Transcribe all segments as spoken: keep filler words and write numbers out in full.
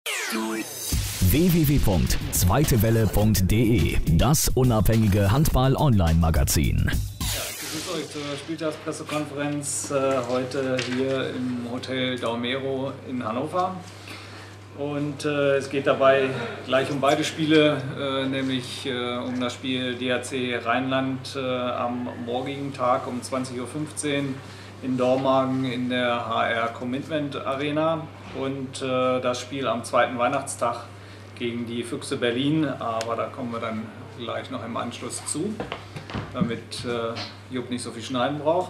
w w w punkt zweite welle punkt de, das unabhängige Handball-Online-Magazin. Ich begrüße euch zur Spieltagspressekonferenz äh, heute hier im Hotel Daumero in Hannover. Und äh, es geht dabei gleich um beide Spiele, äh, nämlich äh, um das Spiel D H C Rheinland äh, am morgigen Tag um zwanzig Uhr fünfzehn in Dormagen in der H R Commitment Arena und äh, das Spiel am zweiten Weihnachtstag gegen die Füchse Berlin, aber da kommen wir dann gleich noch im Anschluss zu, damit äh, Jupp nicht so viel schneiden braucht.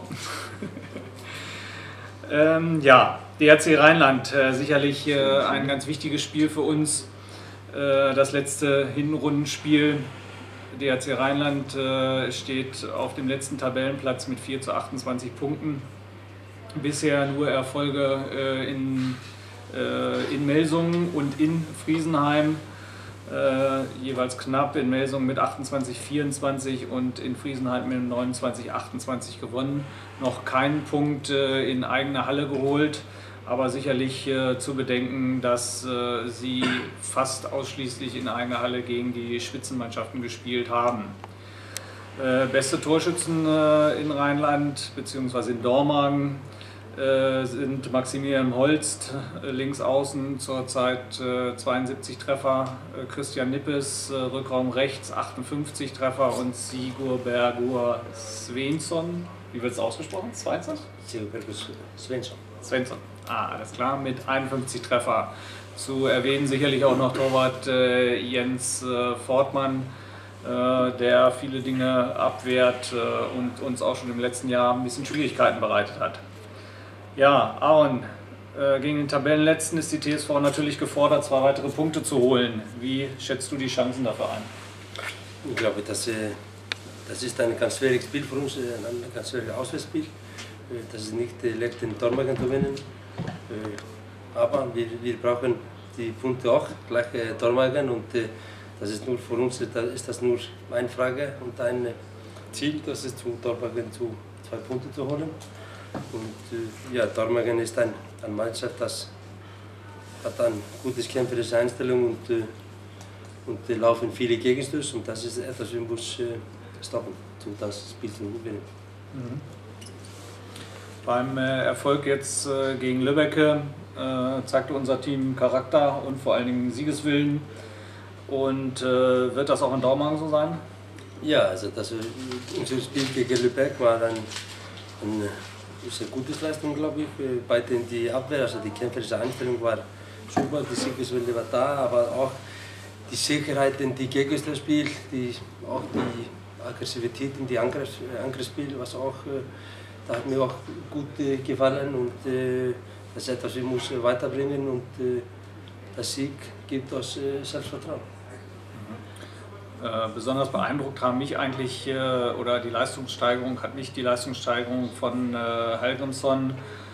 ähm, ja, D H C Rheinland, äh, sicherlich äh, ein ganz wichtiges Spiel für uns, äh, das letzte Hinrundenspiel. D H C Rheinland äh, steht auf dem letzten Tabellenplatz mit vier zu achtundzwanzig Punkten. Bisher nur Erfolge äh, in, äh, in Melsungen und in Friesenheim, äh, jeweils knapp, in Melsungen mit achtundzwanzig vierundzwanzig und in Friesenheim mit neunundzwanzig achtundzwanzig gewonnen. Noch keinen Punkt äh, in eigener Halle geholt, aber sicherlich äh, zu bedenken, dass äh, sie fast ausschließlich in eigener Halle gegen die Spitzenmannschaften gespielt haben. Äh, beste Torschützen äh, in Rheinland bzw. in Dormagen äh, sind Maximilian Holst, äh, links außen, zurzeit äh, zweiundsiebzig Treffer, äh, Christian Nippes, äh, Rückraum rechts, achtundfünfzig Treffer und Sigur Bergur Svensson. Wie wird es ausgesprochen? Svensson? Sigur Bergur Svensson. Svensson. Ah, alles klar, mit einundfünfzig Treffer. Zu erwähnen sicherlich auch noch Torwart äh, Jens äh, Fortmann, äh, der viele Dinge abwehrt äh, und uns auch schon im letzten Jahr ein bisschen Schwierigkeiten bereitet hat. Ja, Aaron, äh, gegen den Tabellenletzten ist die T S V natürlich gefordert, zwei weitere Punkte zu holen. Wie schätzt du die Chancen dafür ein? Ich glaube, dass, äh, das ist ein ganz schwieriges Spiel für uns, ein ganz schwieriges Auswärtsspiel. Das ist nicht äh, leicht in Dormagen zu gewinnen. Äh, aber wir, wir brauchen die Punkte auch, gleich äh, Dormagen, und äh, das ist nur für uns da ist das nur eine Frage und ein Ziel, das ist zu Dormagen zu zwei Punkte zu holen. Und äh, ja, Dormagen ist ein, eine Mannschaft, das hat eine gute kämpferische Einstellung und, äh, und äh, laufen viele Gegenstöße, und das ist etwas, wir müssen äh, stoppen, um das Spiel zu gewinnen. Mhm. Beim äh, Erfolg jetzt äh, gegen Lübbecke äh, zeigte unser Team Charakter und vor allen Dingen Siegeswillen. Und äh, wird das auch in Dormagen so sein? Ja, also das, äh, unser Spiel gegen Lübeck war ein, eine sehr gute Leistung, glaube ich. Bei den die Abwehr, also die kämpferische Einstellung war super, die Siegeswille war da, aber auch die Sicherheit in die Gegenspiel, die auch die Aggressivität in die Angriff, Angriffsspiel, was auch äh, da hat mir auch gut äh, gefallen, und äh, das ist etwas, wir müssen weiterbringen, und äh, der Sieg gibt uns äh, Selbstvertrauen. Mhm. Äh, besonders beeindruckt haben mich eigentlich, äh, oder die Leistungssteigerung, hat mich die Leistungssteigerung von äh, Hallgrimsson,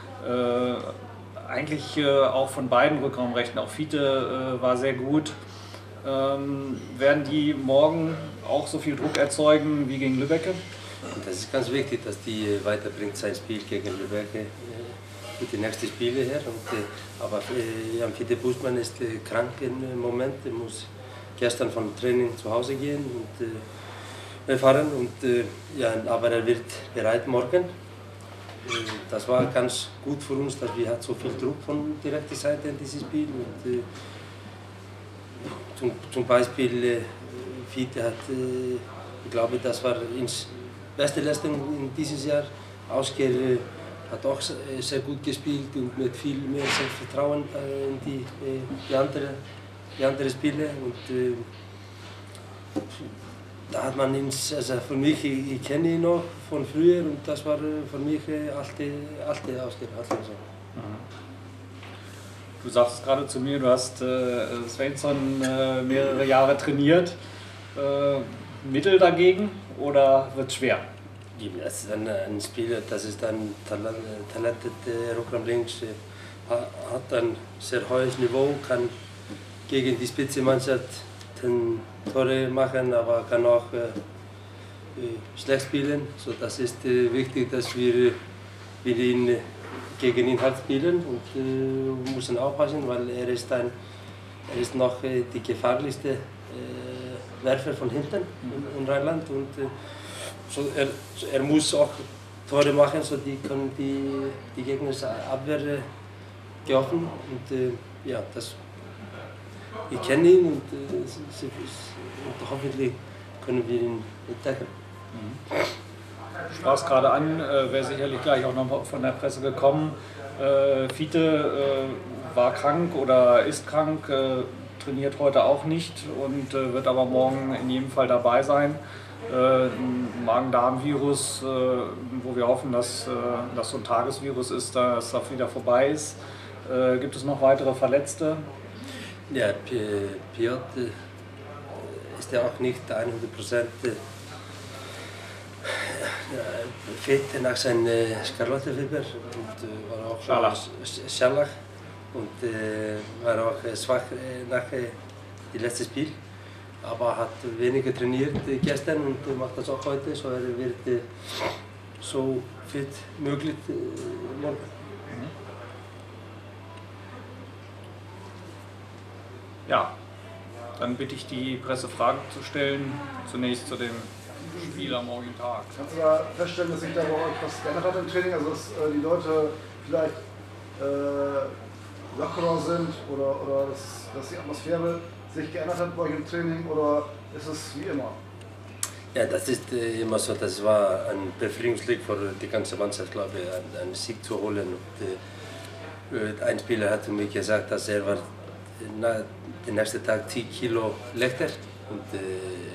äh, eigentlich äh, auch von beiden Rückraumrechten, auch Fiete äh, war sehr gut. Ähm, werden die morgen auch so viel Druck erzeugen wie gegen Lübbecke? Und das ist ganz wichtig, dass die weiterbringt sein Spiel gegen Lübeck äh, für die nächsten Spiele her. Und, äh, aber äh, Jan Fiete Buschmann ist äh, krank im Moment, er muss gestern vom Training zu Hause gehen und äh, fahren. Und, äh, ja, aber er wird bereit morgen. Äh, das war ganz gut für uns, dass wir hat so viel Druck von direkter Seite in dieses Spiel. Und, äh, zum, zum Beispiel äh, Fiete hat, äh, ich glaube, das war ins beste Leistung in dieses Jahr. Ausger hat auch sehr gut gespielt und mit viel mehr Selbstvertrauen in die, die, andere, die anderen Spiele. Und, äh, da hat man ins, also für mich, ich, ich kenne ihn noch von früher, und das war für mich alte, alte Ausger. Du sagst gerade zu mir, du hast äh, Svensson äh, mehrere Jahre trainiert. Äh, Mittel dagegen, oder wird es schwer? Das ist ein, ein Spieler, das ist ein Talent, talentierter Rückraum links, hat ein sehr hohes Niveau, kann gegen die Spitzenmannschaft Tore machen, aber kann auch äh, schlecht spielen. So, das ist äh, wichtig, dass wir, wir ihn, gegen ihn halt spielen, und äh, müssen aufpassen, weil er ist ein er ist noch äh, die gefährlichste äh, Werfer von hinten in, in Rheinland und äh, so er, er muss auch Tore machen, so die können die, die Gegner Abwehr äh, geoffen und äh, ja, das, ich kenne ihn und, äh, und hoffentlich können wir ihn entdecken. Mhm. Du sprachst gerade an, äh, wäre sicherlich gleich auch noch von der Presse gekommen. Äh, Fiete äh, war krank oder ist krank, äh, trainiert heute auch nicht und äh, wird aber morgen in jedem Fall dabei sein. Äh, ein Magen-Darm-Virus, äh, wo wir hoffen, dass äh, das so ein Tagesvirus ist, dass das wieder vorbei ist. Äh, gibt es noch weitere Verletzte? Ja, Piotr ist ja auch nicht hundert Prozent fit nach seinem Skarlattenfieber und äh, war auch Scharlach. Scharlach und äh, war auch äh, schwach äh, nach äh, dem letzten Spiel, aber hat weniger trainiert äh, gestern und äh, macht das auch heute, so er wird äh, so fit möglich äh, morgen. Ja, dann bitte ich die Presse Fragen zu stellen, zunächst zu dem Spiel am morgigen Tag. Kannst du da feststellen, dass sich da bei euch was geändert hat im Training? Also dass äh, die Leute vielleicht äh, lockerer sind oder, oder dass, dass die Atmosphäre sich geändert hat bei euch im Training oder ist es wie immer? Ja, das ist äh, immer so. Das war ein Befriedigungslied für die ganze Mannschaft, glaube ich, einen, einen Sieg zu holen. Und, äh, ein Spieler hat mir gesagt, dass er war na, den nächsten Tag zehn Kilo leichter. Und, äh,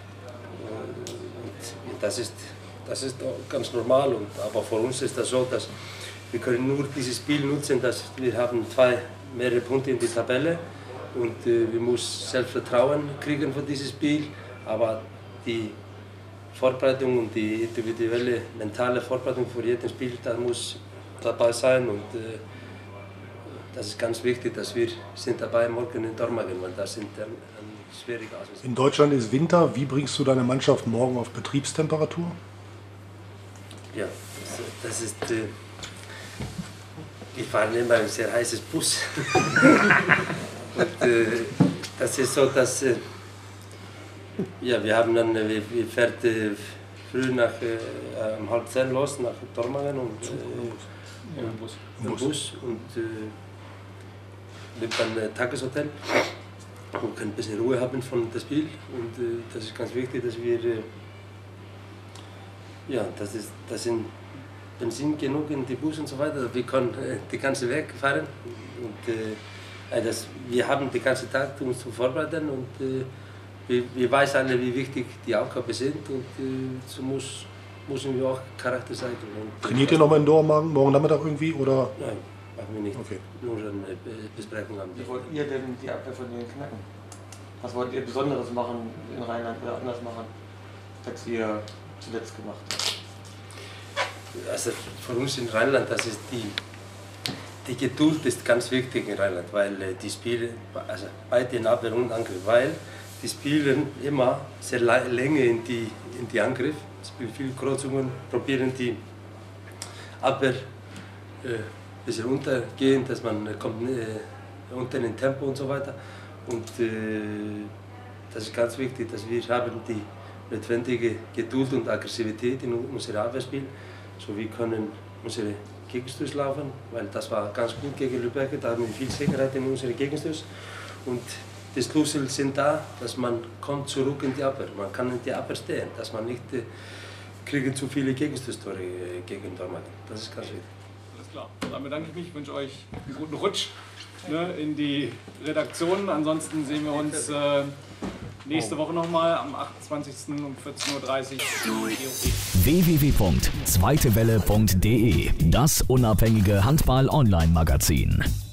und das, ist, das ist ganz normal. Und, aber für uns ist das so, dass wir können nur dieses Spiel nutzen, dass wir haben zwei mehrere Punkte in die Tabelle und äh, wir müssen Selbstvertrauen kriegen für dieses Spiel. Aber die Vorbereitung und die individuelle mentale Vorbereitung für jedes Spiel, da muss dabei sein und äh, das ist ganz wichtig, dass wir sind dabei morgen in Dormagen, weil das sind ein, ein schwieriger Ausland. In Deutschland ist Winter. Wie bringst du deine Mannschaft morgen auf Betriebstemperatur? Ja, das, das ist. Äh, wir fahren immer ein sehr heißes Bus. und äh, das ist so, dass äh, ja, wir haben dann, wir, wir fahren äh, früh nach äh, um halb zehn los nach Dormagen und äh, Ja, im Bus. im Bus und äh, nimmt dann ein Tageshotel und können ein bisschen Ruhe haben von dem Spiel und äh, das ist ganz wichtig, dass wir äh, ja, das ist, das sind Benzin genug in die Bus und so weiter, wir können äh, die ganze Weg fahren und äh, das, wir haben den ganzen Tag uns zu vorbereiten und äh, wir, wir wissen alle, wie wichtig die Aufgaben sind und äh, so muss, müssen wir auch Charakter zeigen. Und, Trainiert ihr noch mal in Dormagen morgen Nachmittag irgendwie oder? Nein, machen wir nicht. Okay. Nur eine Besprechung haben. Wie wollt ihr denn die Abwehr von denen knacken? Was wollt ihr Besonderes machen in Rheinland oder anders machen, als ihr zuletzt gemacht habt? Also für uns in Rheinland, das ist die, die Geduld ist ganz wichtig in Rheinland, weil die Spiele, also beide in Abwehr und Angriff, weil die spielen immer sehr lange in die, in die Angriff, spielen viele Kreuzungen, probieren die Abwehr äh, ein bisschen untergehen, dass man kommt äh, unter in Tempo und so weiter. Und äh, das ist ganz wichtig, dass wir haben die notwendige Geduld und Aggressivität in unserem Abwehrspiel, so wir können unsere Gegenstöße laufen, weil das war ganz gut gegen Lübeck, da haben wir viel Sicherheit in unseren Gegenstößen. Und die Schlüssel sind da, dass man kommt zurück in die Abwehr, man kann in die Abwehr stehen, dass man nicht äh, kriegen zu viele Gegenstößtore äh, gegen Dormagen. Das ist ganz wichtig. Alles klar. Dann bedanke ich mich, ich wünsche euch einen guten Rutsch ne, in die Redaktion. Ansonsten sehen wir uns äh, nächste Woche nochmal am achtundzwanzigsten um vierzehn Uhr dreißig. w w w punkt zweite welle punkt de, das unabhängige Handball-Online-Magazin.